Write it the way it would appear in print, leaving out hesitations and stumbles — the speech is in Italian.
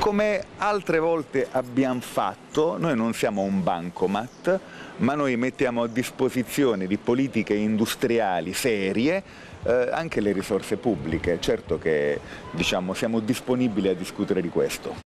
come altre volte abbiamo fatto, noi non siamo un bancomat, ma noi mettiamo a disposizione di politiche industriali serie anche le risorse pubbliche. Certo che siamo disponibili a discutere di questo.